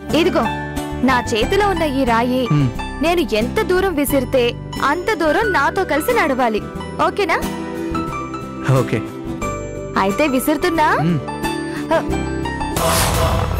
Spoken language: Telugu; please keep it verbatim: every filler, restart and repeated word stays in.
ఇదిగో నా చేతిలో ఉన్న ఈ రాయి నేను ఎంత దూరం విసిరితే అంత దూరం నాతో కలిసి నడవాలి. ఓకేనా? ఓకే. అయితే విసురుతున్నా.